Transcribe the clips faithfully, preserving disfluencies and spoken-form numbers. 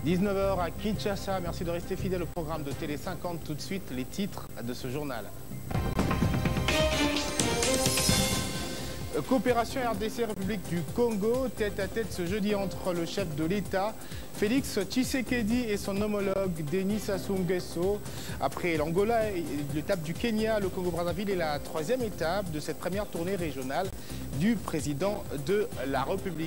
dix-neuf heures à Kinshasa. Merci de rester fidèle au programme de Télé cinquante. Tout de suite, les titres de ce journal. Coopération R D C République du Congo, tête à tête ce jeudi entre le chef de l'État, Félix Tshisekedi, et son homologue Denis Sassou Nguesso. Après l'Angola et l'étape du Kenya, le Congo-Brazzaville est la troisième étape de cette première tournée régionale du président de la République.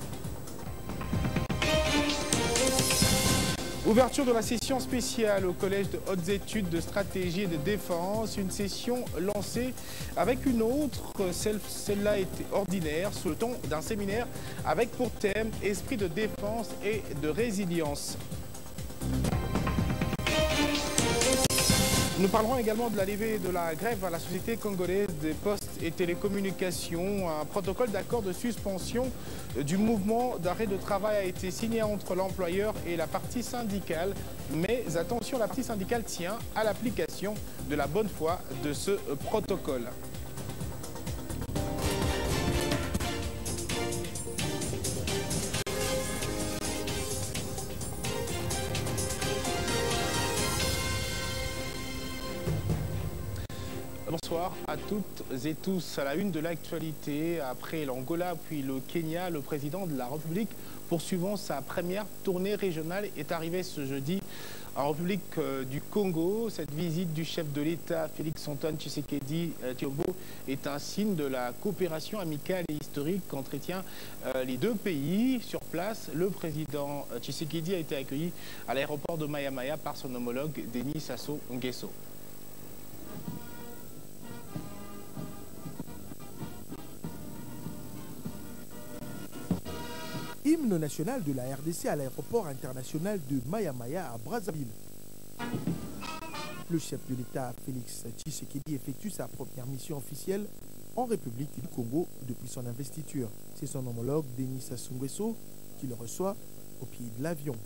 Ouverture de la session spéciale au Collège de hautes études de stratégie et de défense. Une session lancée avec une autre, celle-là était ordinaire, sous le ton d'un séminaire avec pour thème esprit de défense et de résilience. Nous parlerons également de la levée de la grève à la Société congolaise des postes et télécommunications. Un protocole d'accord de suspension du mouvement d'arrêt de travail a été signé entre l'employeur et la partie syndicale. Mais attention, la partie syndicale tient à l'application de la bonne foi de ce protocole. Bonsoir à toutes et tous. À la une de l'actualité, après l'Angola puis le Kenya, le président de la République, poursuivant sa première tournée régionale, est arrivé ce jeudi en République du Congo. Cette visite du chef de l'État, Félix Antoine Tshisekedi Tshilombo, est un signe de la coopération amicale et historique qu'entretiennent les deux pays. Sur place, le président Tshisekedi a été accueilli à l'aéroport de Maya-Maya par son homologue Denis Sassou Nguesso. Hymne national de la R D C à l'aéroport international de Maya-Maya à Brazzaville. Le chef de l'État, Félix Tshisekedi, effectue sa première mission officielle en République du Congo depuis son investiture. C'est son homologue Denis Sassou Nguesso qui le reçoit au pied de l'avion.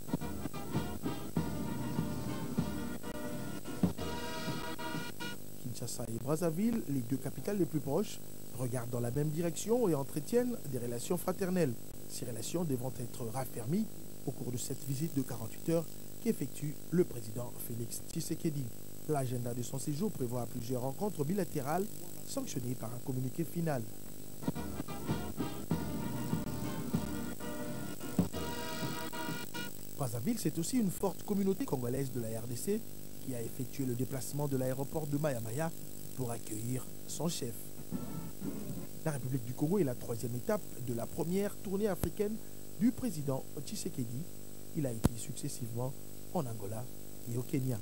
Kinshasa et Brazzaville, les deux capitales les plus proches, regardent dans la même direction et entretiennent des relations fraternelles. Ces relations devront être raffermies au cours de cette visite de quarante-huit heures qu'effectue le président Félix Tshisekedi. L'agenda de son séjour prévoit plusieurs rencontres bilatérales sanctionnées par un communiqué final. Brazzaville, c'est aussi une forte communauté congolaise de la R D C qui a effectué le déplacement de l'aéroport de Maya-Maya pour accueillir son chef. La République du Congo est la troisième étape de la première tournée africaine du président Tshisekedi. Il a été successivement en Angola et au Kenya.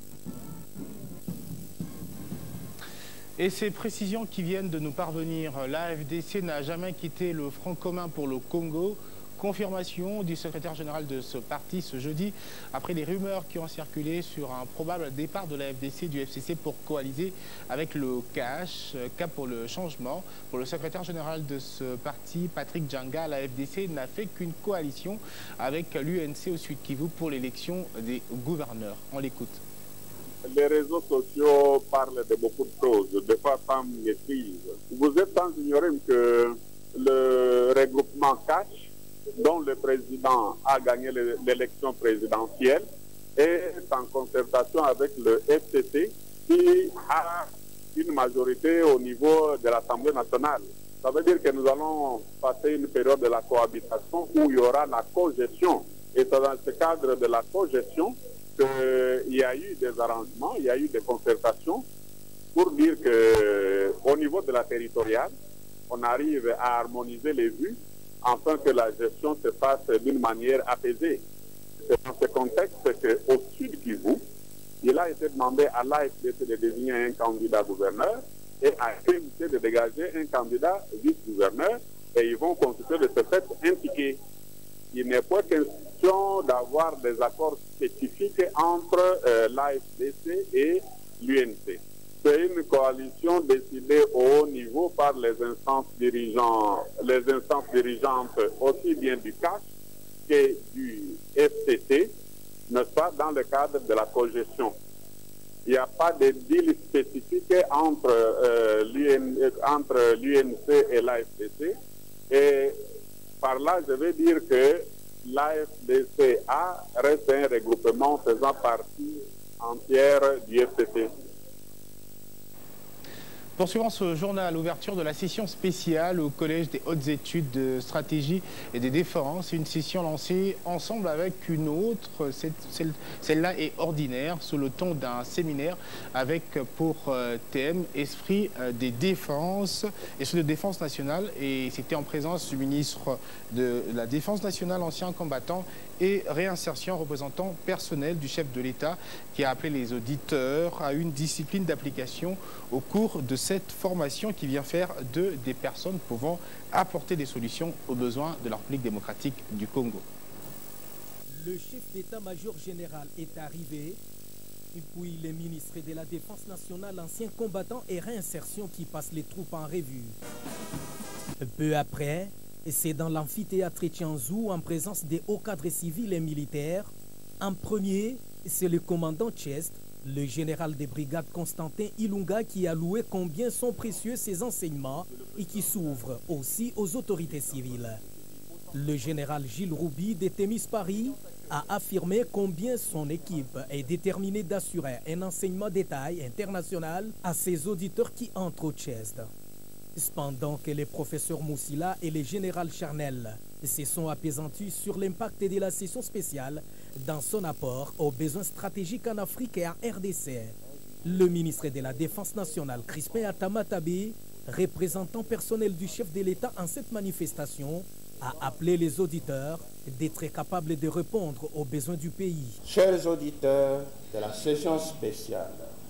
Et ces précisions qui viennent de nous parvenir, l'A F D C n'a jamais quitté le front commun pour le Congo. Confirmation du secrétaire général de ce parti ce jeudi, après les rumeurs qui ont circulé sur un probable départ de l'A F D C du F C C pour coaliser avec le C A H, Cap pour le changement. Pour le secrétaire général de ce parti, Patrick Djanga, l'A F D C n'a fait qu'une coalition avec l'U N C au Sud Kivu pour l'élection des gouverneurs. On l'écoute. Les réseaux sociaux parlent de beaucoup de choses, des fois sans maîtrise. Vous êtes sans ignorer que le regroupement C A H, dont le président a gagné l'élection présidentielle, est en concertation avec le F C C qui a une majorité au niveau de l'Assemblée nationale. Ça veut dire que nous allons passer une période de la cohabitation où il y aura la cogestion. Et c'est dans ce cadre de la cogestion qu'il y a eu des arrangements, il y a eu des concertations pour dire qu'au niveau de la territoriale, on arrive à harmoniser les vues afin que la gestion se fasse d'une manière apaisée. C'est dans ce contexte qu'au Sud Kivu, il a été demandé à l'A F D C de désigner un candidat gouverneur et à l'U N C de dégager un candidat vice-gouverneur, et ils vont constituer de ce fait un ticket. Il n'est pas question d'avoir des accords spécifiques entre euh, l'A F D C et l'U N C. C'est une coalition décidée au haut niveau par les instances dirigeantes, les instances dirigeantes aussi bien du C A H que du F C C, n'est-ce pas, dans le cadre de la cogestion. Il n'y a pas de deal spécifique entre euh, l'U N C et l'A F D C. Et par là, je vais dire que l'A F D C A reste un regroupement faisant partie entière du F C C. Poursuivant ce journal, l'ouverture de la session spéciale au Collège des hautes études de stratégie et des défenses. Une session lancée ensemble avec une autre. Celle-là est ordinaire, sous le ton d'un séminaire avec pour thème Esprit des défenses, Esprit de défense nationale. Et c'était en présence du ministre de la Défense nationale, ancien combattant, et réinsertion, représentant personnel du chef de l'État, qui a appelé les auditeurs à une discipline d'application au cours de cette formation qui vient faire d'eux des personnes pouvant apporter des solutions aux besoins de la République démocratique du Congo. Le chef d'état-major général est arrivé, et puis les ministres de la Défense nationale, anciens combattants et réinsertion qui passent les troupes en revue. Peu après, c'est dans l'amphithéâtre Tianzou, en présence des hauts cadres civils et militaires. En premier, c'est le commandant Chest, le général des brigades Constantin Ilunga, qui a loué combien sont précieux ses enseignements et qui s'ouvre aussi aux autorités civiles. Le général Gilles Roubi de Témis Paris a affirmé combien son équipe est déterminée d'assurer un enseignement de taille international à ses auditeurs qui entrent au Chest. Cependant que les professeurs Moussila et le général Charnel se sont apaisantis sur l'impact de la session spéciale dans son apport aux besoins stratégiques en Afrique et en R D C. Le ministre de la Défense nationale, Crispin Atamatabé, représentant personnel du chef de l'État en cette manifestation, a appelé les auditeurs d'être capables de répondre aux besoins du pays. Chers auditeurs de la session spéciale,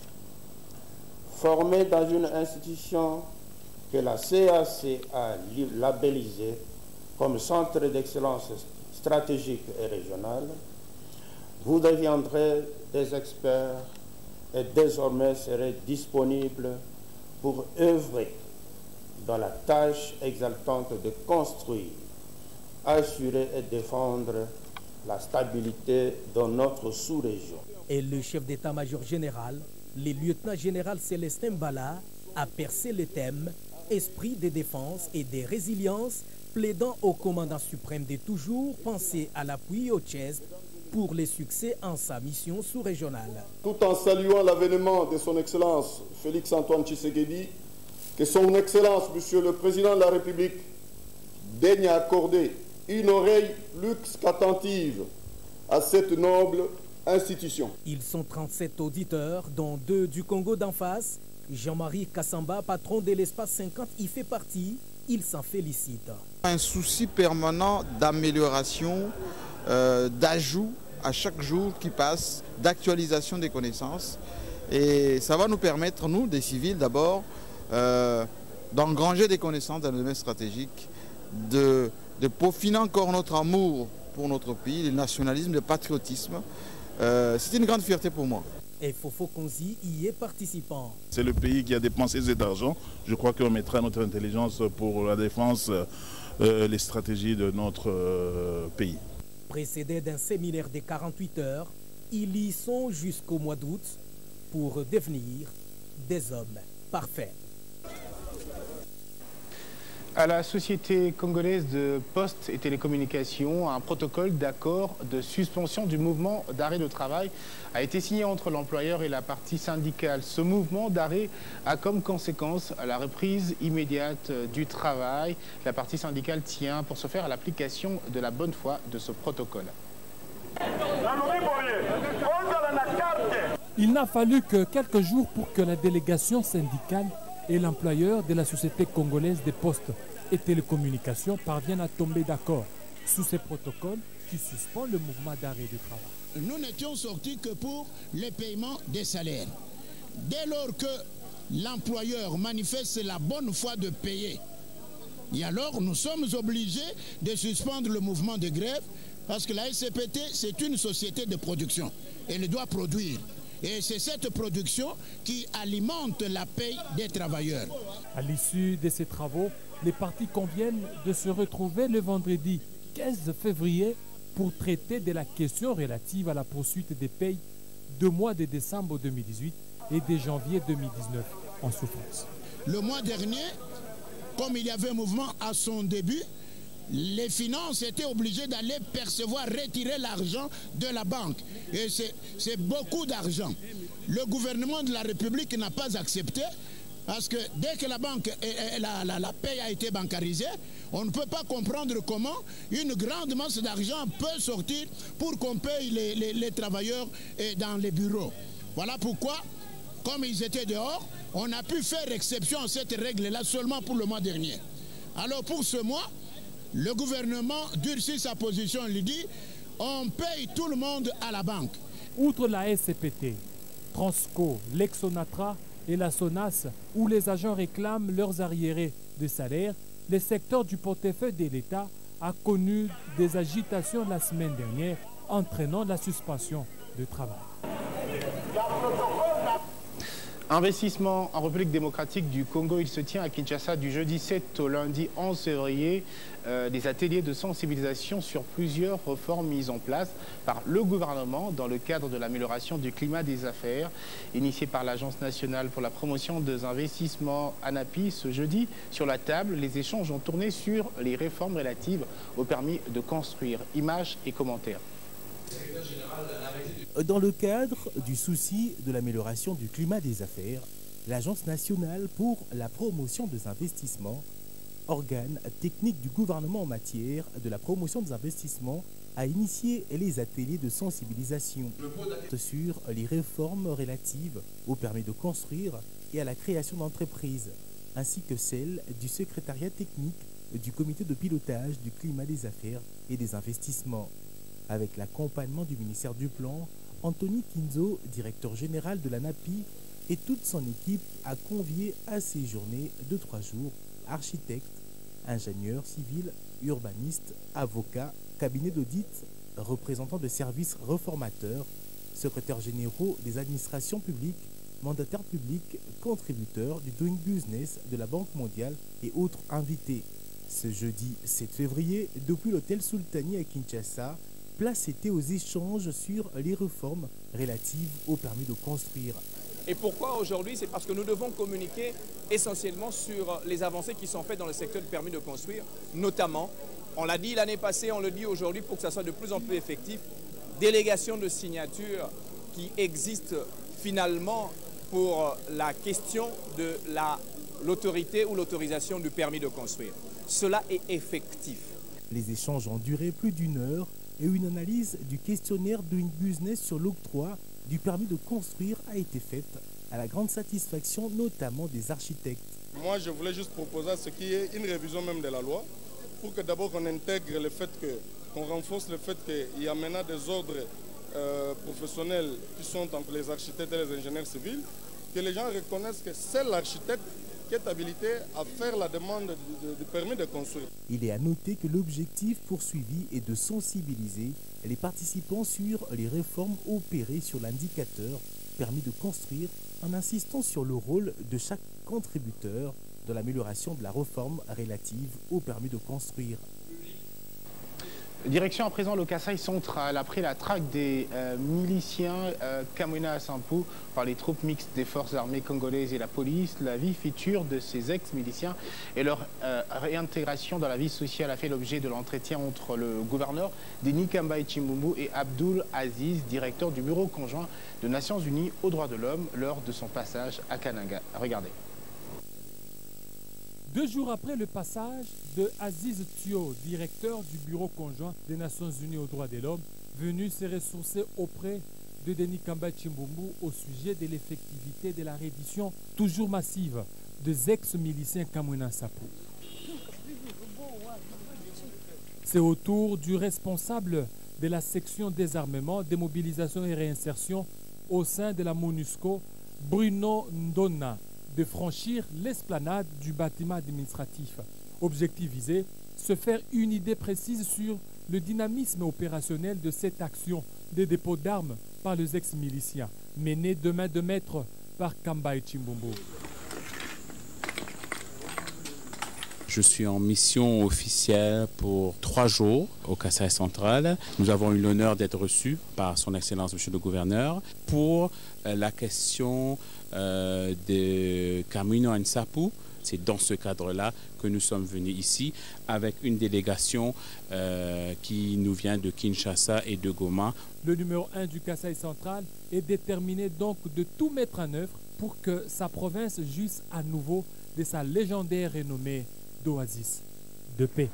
formés dans une institution que la C A C a labellisée comme centre d'excellence stratégique et régional, vous deviendrez des experts et désormais serez disponibles pour œuvrer dans la tâche exaltante de construire, assurer et défendre la stabilité dans notre sous-région. Et le chef d'état-major général, le lieutenant-général Célestin Bala, a percé le thème Esprit de défense et de résilience, plaidant au commandant suprême de toujours penser à l'appui au Chest pour les succès en sa mission sous-régionale. Tout en saluant l'avènement de son Excellence Félix-Antoine Tshisekedi, que son Excellence, Monsieur le Président de la République, daigne accorder une oreille plus qu'attentive à cette noble institution. Ils sont trente-sept auditeurs, dont deux du Congo d'en face. Jean-Marie Kassamba, patron de l'espace cinquante, y fait partie. Il s'en félicite. Un souci permanent d'amélioration, euh, d'ajout à chaque jour qui passe, d'actualisation des connaissances. Et ça va nous permettre, nous, des civils d'abord, euh, d'engranger des connaissances dans le domaine stratégique, de, de peaufiner encore notre amour pour notre pays, le nationalisme, le patriotisme. Euh, c'est une grande fierté pour moi. Et Fofo Konzi y est participant. C'est le pays qui a dépensé cet argent. Je crois qu'on mettra notre intelligence pour la défense, euh, les stratégies de notre euh, pays. Précédé d'un séminaire de quarante-huit heures, ils y sont jusqu'au mois d'août pour devenir des hommes parfaits. À la Société congolaise de Poste et Télécommunications, un protocole d'accord de suspension du mouvement d'arrêt de travail a été signé entre l'employeur et la partie syndicale. Ce mouvement d'arrêt a comme conséquence la reprise immédiate du travail. La partie syndicale tient pour ce faire à l'application de la bonne foi de ce protocole. Il n'a fallu que quelques jours pour que la délégation syndicale et l'employeur de la Société congolaise des postes et télécommunications parviennent à tomber d'accord sous ces protocoles qui suspendent le mouvement d'arrêt du travail. Nous n'étions sortis que pour le paiement des salaires. Dès lors que l'employeur manifeste la bonne foi de payer, et alors nous sommes obligés de suspendre le mouvement de grève parce que la S C P T, c'est une société de production. Elle doit produire. Et c'est cette production qui alimente la paye des travailleurs. À l'issue de ces travaux, les parties conviennent de se retrouver le vendredi quinze février pour traiter de la question relative à la poursuite des payes de mois de décembre deux mille dix-huit et de janvier deux mille dix-neuf en souffrance. Le mois dernier, comme il y avait un mouvement à son début, les finances étaient obligées d'aller percevoir, retirer l'argent de la banque. Et c'est beaucoup d'argent. Le gouvernement de la République n'a pas accepté, parce que dès que la banque, la, la, la paie a été bancarisée, on ne peut pas comprendre comment une grande masse d'argent peut sortir pour qu'on paye les, les, les travailleurs dans les bureaux. Voilà pourquoi, comme ils étaient dehors, on a pu faire exception à cette règle-là seulement pour le mois dernier. Alors pour ce mois, le gouvernement durcit sa position, il lui dit on paye tout le monde à la banque. Outre la S C P T, Transco, l'Exonatra et la SONAS, où les agents réclament leurs arriérés de salaire, le secteur du portefeuille de l'État a connu des agitations la semaine dernière, entraînant la suspension de travail. Investissement en République démocratique du Congo, il se tient à Kinshasa du jeudi sept au lundi onze février. Euh, des ateliers de sensibilisation sur plusieurs réformes mises en place par le gouvernement dans le cadre de l'amélioration du climat des affaires, initié par l'Agence nationale pour la promotion des investissements ANAPI. Ce jeudi, sur la table, les échanges ont tourné sur les réformes relatives au permis de construire. Images et commentaires. Dans le cadre du souci de l'amélioration du climat des affaires, l'Agence nationale pour la promotion des investissements, organe technique du gouvernement en matière de la promotion des investissements, a initié les ateliers de sensibilisation sur les réformes relatives au permis de construire et à la création d'entreprises, ainsi que celles du secrétariat technique du comité de pilotage du climat des affaires et des investissements. Avec l'accompagnement du ministère du Plan, Anthony Kinzo, directeur général de l'ANAPI, et toute son équipe a convié à ces journées de trois jours architectes, ingénieurs civils, urbanistes, avocats, cabinets d'audit, représentants de services reformateurs, secrétaires généraux des administrations publiques, mandataires publics, contributeurs du Doing Business de la Banque mondiale et autres invités. Ce jeudi sept février, depuis l'hôtel Sultani à Kinshasa, place était aux échanges sur les réformes relatives au permis de construire. Et pourquoi aujourd'hui? C'est parce que nous devons communiquer essentiellement sur les avancées qui sont faites dans le secteur du permis de construire, notamment, on l'a dit l'année passée, on le dit aujourd'hui pour que ça soit de plus en plus effectif, délégation de signature qui existe finalement pour la question de l'autorité ou l'autorisation du permis de construire. Cela est effectif. Les échanges ont duré plus d'une heure et une analyse du questionnaire Doing Business sur l'octroi du permis de construire a été faite à la grande satisfaction notamment des architectes. Moi, je voulais juste proposer ce qui est une révision même de la loi pour que d'abord on intègre le fait que, qu'on renforce le fait qu'il y a maintenant des ordres euh, professionnels qui sont entre les architectes et les ingénieurs civils, que les gens reconnaissent que c'est l'architecte qui est habilité à faire la demande du, du permis de construire. Il est à noter que l'objectif poursuivi est de sensibiliser les participants sur les réformes opérées sur l'indicateur permis de construire en insistant sur le rôle de chaque contributeur dans l'amélioration de la réforme relative au permis de construire. Direction à présent le Kasaï central. Après la traque des euh, miliciens euh, Kamwina à Sampou par les troupes mixtes des forces armées congolaises et la police, la vie future de ces ex-miliciens et leur euh, réintégration dans la vie sociale a fait l'objet de l'entretien entre le gouverneur Denis Kambaï Chimbumbu et Abdoul Aziz, directeur du bureau conjoint des Nations Unies aux droits de l'homme, lors de son passage à Kananga. Regardez. Deux jours après le passage de Aziz Thio, directeur du Bureau conjoint des Nations Unies aux droits de l'homme, venu se ressourcer auprès de Denis Kambaï Chimbumbu au sujet de l'effectivité de la reddition toujours massive des ex-miliciens Kamwina Nsapu. C'est au tour du responsable de la section désarmement, démobilisation et réinsertion au sein de la MONUSCO, Bruno Ndona, de franchir l'esplanade du bâtiment administratif. Objectif visé, se faire une idée précise sur le dynamisme opérationnel de cette action des dépôts d'armes par les ex-miliciens, menée de main de maître par Kambaï Chimbumbu. Je suis en mission officielle pour trois jours au Kasaï central. Nous avons eu l'honneur d'être reçus par son Excellence, Monsieur le Gouverneur, pour euh, la question euh, de Kamwina Nsapu, C'est dans ce cadre-là que nous sommes venus ici avec une délégation euh, qui nous vient de Kinshasa et de Goma. Le numéro un du Kasaï central est déterminé donc de tout mettre en œuvre pour que sa province jouisse à nouveau de sa légendaire renommée d'oasis de paix.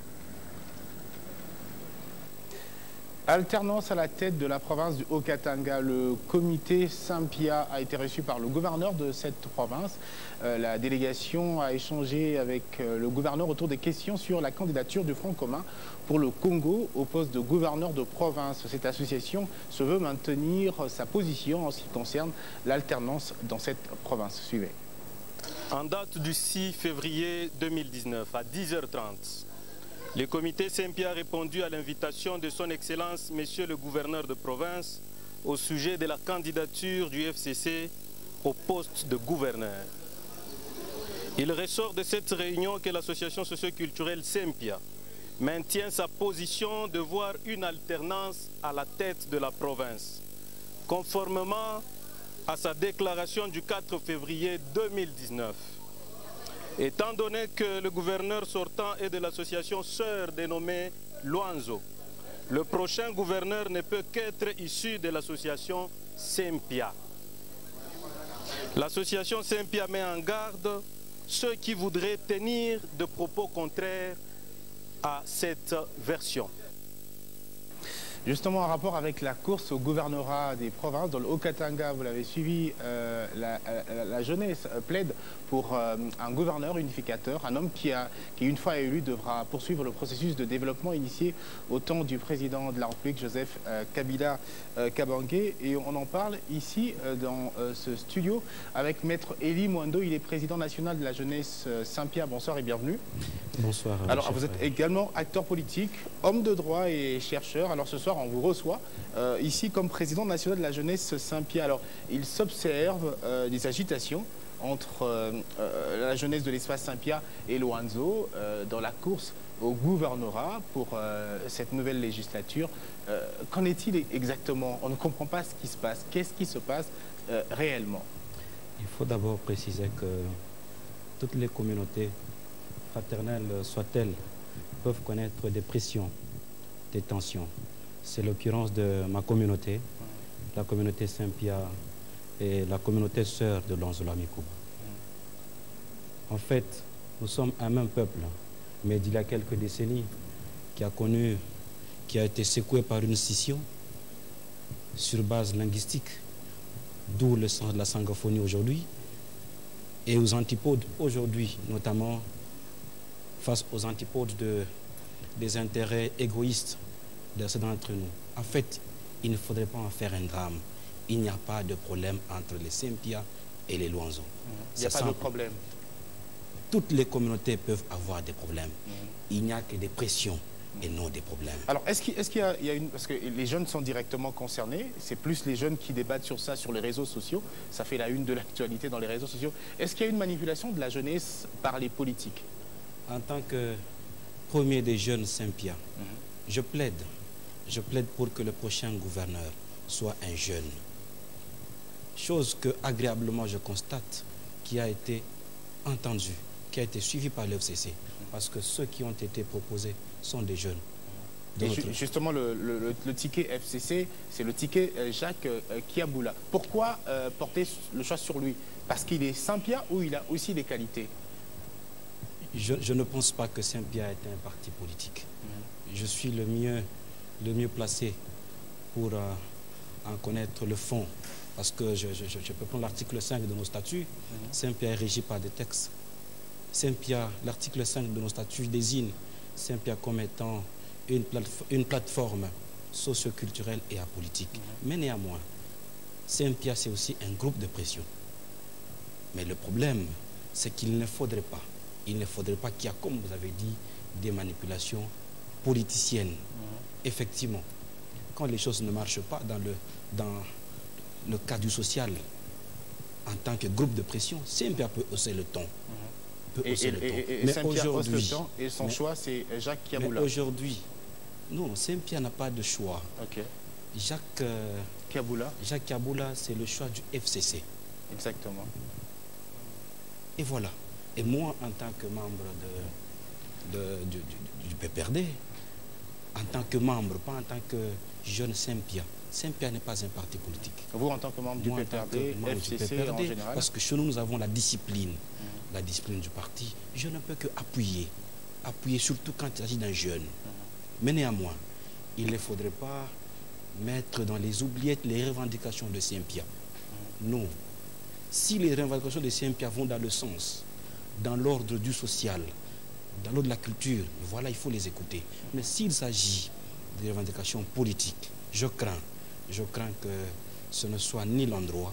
Alternance à la tête de la province du Haut-Katanga. Le comité Saint-Pia a été reçu par le gouverneur de cette province. Euh, la délégation a échangé avec euh, le gouverneur autour des questions sur la candidature du Front commun pour le Congo au poste de gouverneur de province. Cette association se veut maintenir sa position en ce qui concerne l'alternance dans cette province. Suivez. En date du six février deux mille dix-neuf à dix heures trente, le comité Saint-Pia a répondu à l'invitation de son Excellence, Monsieur le gouverneur de province, au sujet de la candidature du F C C au poste de gouverneur. Il ressort de cette réunion que l'association socio-culturelle Saint-Pia maintient sa position de voir une alternance à la tête de la province, conformément à sa déclaration du quatre février deux mille dix-neuf. Étant donné que le gouverneur sortant est de l'association sœur dénommée Luanzo, le prochain gouverneur ne peut qu'être issu de l'association Saint-Pia. L'association Saint-Pia met en garde ceux qui voudraient tenir de propos contraires à cette version. Justement, en rapport avec la course au gouvernorat des provinces, dans le Haut-Katanga, vous l'avez suivi, euh, la, la, la jeunesse plaide pour euh, un gouverneur unificateur, un homme qui, a, qui, une fois élu, devra poursuivre le processus de développement initié au temps du président de la République, Joseph euh, Kabila euh, Kabange. Et on en parle ici, euh, dans euh, ce studio, avec Maître Eli Mwando. Il est président national de la jeunesse euh, Saint-Pia. Bonsoir et bienvenue. Bonsoir. Alors, vous êtes frère. également acteur politique, homme de droit et chercheur. Alors, ce soir, on vous reçoit euh, ici comme président national de la jeunesse Saint-Pia. Alors, il s'observe euh, des agitations entre euh, euh, la jeunesse de l'espace Saint-Pia et Luanzo euh, dans la course au gouvernorat pour euh, cette nouvelle législature. Euh, qu'en est-il exactement? On ne comprend pas ce qui se passe. Qu'est-ce qui se passe euh, réellement? Il faut d'abord préciser que toutes les communautés, fraternelles soient-elles, peuvent connaître des pressions, des tensions. C'est l'occurrence de ma communauté, la communauté Saint-Pia et la communauté sœur de Luanzo-Lwamikuba. En fait, nous sommes un même peuple, mais d'il y a quelques décennies, qui a connu, qui a été secoué par une scission sur base linguistique, d'où le sens de la sangophonie aujourd'hui, et aux antipodes aujourd'hui, notamment face aux antipodes de, des intérêts égoïstes de ceux d'entre nous. En fait, il ne faudrait pas en faire un drame. Il n'y a pas de problème entre les Saint-Pia et les Luanzo. Il n'y a pas de problème. Toutes les communautés peuvent avoir des problèmes. Mmh. Il n'y a que des pressions et non des problèmes. Alors, est-ce qu'il est-ce qu'il y a, il y a une... Parce que les jeunes sont directement concernés, c'est plus les jeunes qui débattent sur ça sur les réseaux sociaux. Ça fait la une de l'actualité dans les réseaux sociaux. Est-ce qu'il y a une manipulation de la jeunesse par les politiques? En tant que premier des jeunes Saint-Pia, mmh. je plaide. Je plaide pour que le prochain gouverneur soit un jeune. Chose que, agréablement, je constate, qui a été entendue, qui a été suivie par l'F C C. Parce que ceux qui ont été proposés sont des jeunes. De Et ju justement, le, le, le ticket F C C, c'est le ticket euh, Jacques euh, Kiaboula. Pourquoi euh, porter le choix sur lui? Parce qu'il est Saint-Pia ou il a aussi des qualités? je, je ne pense pas que Saint-Pia est un parti politique. Mmh. Je suis le mieux, le mieux placé pour euh, en connaître le fond. Parce que je, je, je peux prendre l'article cinq de nos statuts. Mmh. Saint-Pia est régi par des textes. Saint-Pia, l'article cinq de nos statuts désigne Saint-Pia comme étant une, platef une plateforme socio-culturelle et apolitique. Mmh. Mais néanmoins, Saint-Pia, c'est aussi un groupe de pression. Mais le problème, c'est qu'il ne faudrait pas, il ne faudrait pas qu'il y ait, comme vous avez dit, des manipulations politiciennes. Mmh. Effectivement, quand les choses ne marchent pas dans le, dans le cadre du social, en tant que groupe de pression, Saint-Pia peut hausser le ton. Mmh. Et, et, et, et Saint-Pia hausse le ton et son mais, choix, c'est Jacques Kiaboula. Mais aujourd'hui, non, Saint-Pia n'a pas de choix. Okay. Jacques euh, Kiaboula, Jacques Kiaboula, c'est le choix du F C C. Exactement. Et voilà. Et moi, en tant que membre de, de, du, du, du P P R D, en tant que membre, pas en tant que jeune Saint-Pierre, Saint-Pierre n'est pas un parti politique. Vous, en tant que membre du P P R D, F C C en général? Parce que chez nous, nous avons la discipline, mmh. la discipline du parti. Je ne peux que appuyer, appuyer surtout quand il s'agit d'un jeune. Mmh. Mais néanmoins, il ne faudrait pas mettre dans les oubliettes les revendications de Saint-Pierre. Mmh. Non. Si les revendications de Saint-Pierre vont dans le sens, dans l'ordre du social, dans l'ordre de la culture, voilà, il faut les écouter. Mais s'il s'agit de revendications politiques, je crains, je crains que ce ne soit ni l'endroit,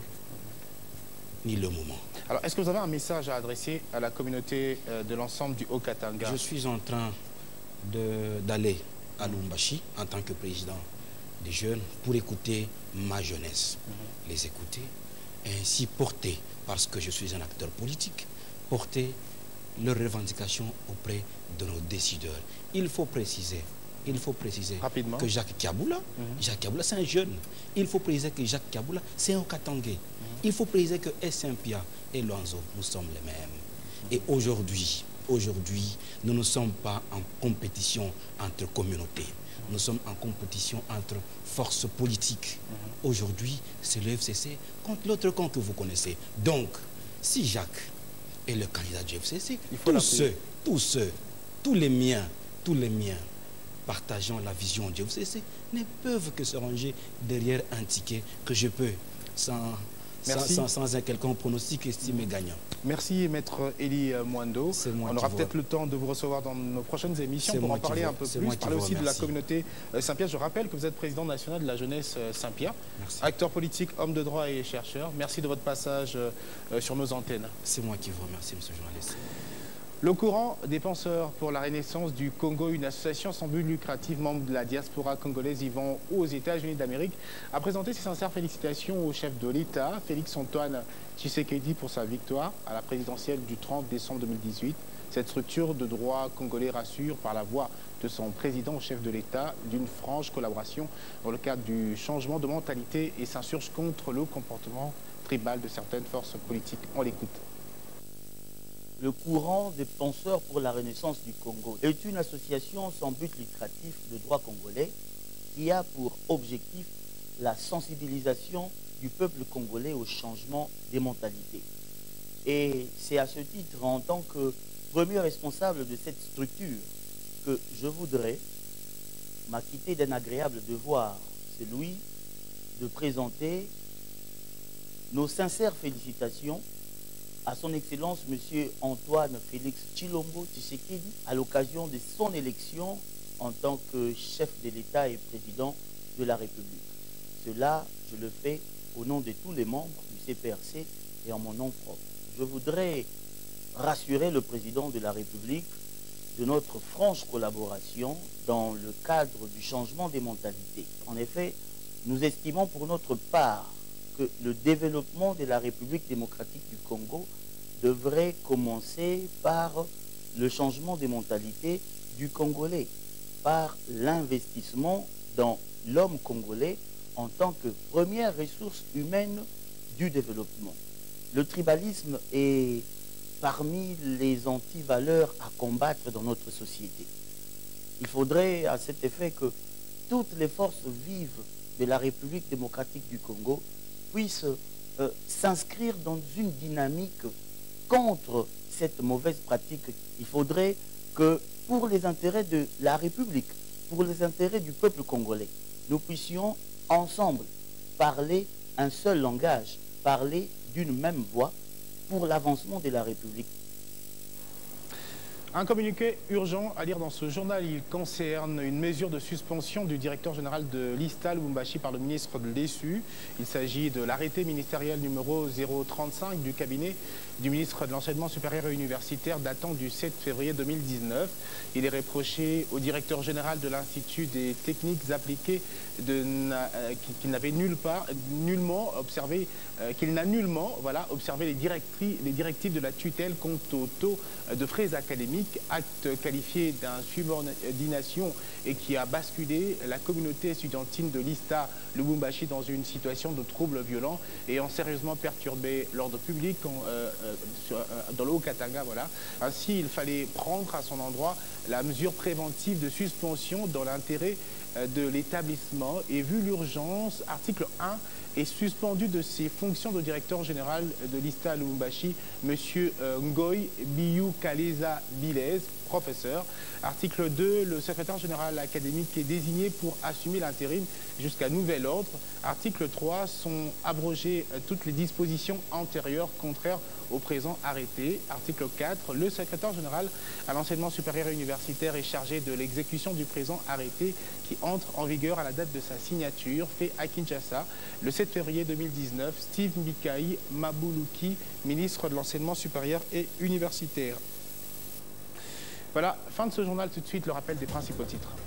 ni le moment. Alors, est-ce que vous avez un message à adresser à la communauté de l'ensemble du Haut-Katanga? Je suis en train d'aller à Lubumbashi en tant que président des jeunes pour écouter ma jeunesse, mmh. les écouter et ainsi porter, parce que je suis un acteur politique, porter leurs revendications auprès de nos décideurs. Il faut préciser, il faut préciser Rapidement. que Jacques Kiaboula, mmh. Jacques Kiaboula c'est un jeune. Il faut préciser que Jacques Kiaboula c'est un Okatangais. Mmh. Il faut préciser que Saint-Pierre et Luanzo, nous sommes les mêmes. Mmh. Et aujourd'hui, aujourd'hui, nous ne sommes pas en compétition entre communautés. Nous sommes en compétition entre forces politiques. Mmh. Aujourd'hui, c'est le F C C contre l'autre camp que vous connaissez. Donc, si Jacques est le candidat du F C C, tous ceux, tous ceux, tous les miens, tous les miens, partageant la vision du F C C, ne peuvent que se ranger derrière un ticket que je peux, sans, sans, sans, sans un quelconque pronostic, estimer gagnant. Merci, Maître Eli Mwando. On aura peut-être le temps de vous recevoir dans nos prochaines émissions pour en parler un peu plus, parler aussi de la communauté Saint-Pierre. Je rappelle que vous êtes président national de la jeunesse Saint-Pierre, acteur politique, homme de droit et chercheur. Merci de votre passage sur nos antennes. C'est moi qui vous remercie, monsieur le journaliste. Le courant des penseurs pour la renaissance du Congo, une association sans but lucratif, membre de la diaspora congolaise vivant aux États-Unis d'Amérique, a présenté ses sincères félicitations au chef de l'État, Félix-Antoine Tshisekedi, pour sa victoire à la présidentielle du trente décembre deux mille dix-huit. Cette structure de droit congolais rassure par la voix de son président au chef de l'État d'une franche collaboration dans le cadre du changement de mentalité et s'insurge contre le comportement tribal de certaines forces politiques. On l'écoute. Le courant des penseurs pour la renaissance du Congo est une association sans but lucratif de droit congolais qui a pour objectif la sensibilisation du peuple congolais au changement des mentalités. Et c'est à ce titre, en tant que premier responsable de cette structure, que je voudrais m'acquitter d'un agréable devoir, celui de présenter nos sincères félicitations à son Excellence M. Antoine Félix Tshilombo Tshisekedi à l'occasion de son élection en tant que chef de l'État et président de la République. Cela, je le fais au nom de tous les membres du C P R C et en mon nom propre. Je voudrais rassurer le président de la République de notre franche collaboration dans le cadre du changement des mentalités. En effet, nous estimons pour notre part que le développement de la République démocratique du Congo devrait commencer par le changement des mentalités du Congolais, par l'investissement dans l'homme congolais en tant que première ressource humaine du développement. Le tribalisme est parmi les antivaleurs à combattre dans notre société. Il faudrait à cet effet que toutes les forces vives de la République démocratique du Congo puissent euh, s'inscrire dans une dynamique contre cette mauvaise pratique. Il faudrait que pour les intérêts de la République, pour les intérêts du peuple congolais, nous puissions ensemble parler un seul langage, parler d'une même voix pour l'avancement de la République. Un communiqué urgent à lire dans ce journal, il concerne une mesure de suspension du directeur général de l'I S T A Lubumbashi par le ministre de l'E S U. Il s'agit de l'arrêté ministériel numéro zéro trente-cinq du cabinet du ministre de l'Enseignement supérieur et universitaire datant du sept février deux mille dix-neuf. Il est reproché au directeur général de l'Institut des techniques appliquées de, euh, qu'il n'avait nulle part, nullement observé, euh, qu'il n'a nullement voilà, observé les, les directives de la tutelle quant au taux de frais académiques, acte qualifié d'insubordination et qui a basculé la communauté estudiantine de l'I S T A Lubumbashi dans une situation de troubles violents ayant sérieusement perturbé l'ordre public, en, euh, sur, dans le Haut-Katanga. Voilà. Ainsi, il fallait prendre à son endroit la mesure préventive de suspension dans l'intérêt de l'établissement. Et vu l'urgence, article un est suspendu de ses fonctions de directeur général de l'I S T A Lubumbashi, M. Ngoy Biou Kaleza Vilez, professeur. Article deux, le secrétaire général académique est désigné pour assumer l'intérim jusqu'à nouvel ordre. Article trois, sont abrogées toutes les dispositions antérieures contraires au présent arrêté. Article quatre, le secrétaire général à l'enseignement supérieur et universitaire est chargé de l'exécution du présent arrêté qui entre en vigueur à la date de sa signature, fait à Kinshasa le sept février deux mille dix-neuf. Steve Mikaï Mabuluki, ministre de l'enseignement supérieur et universitaire. Voilà, fin de ce journal. Tout de suite, le rappel des principaux titres.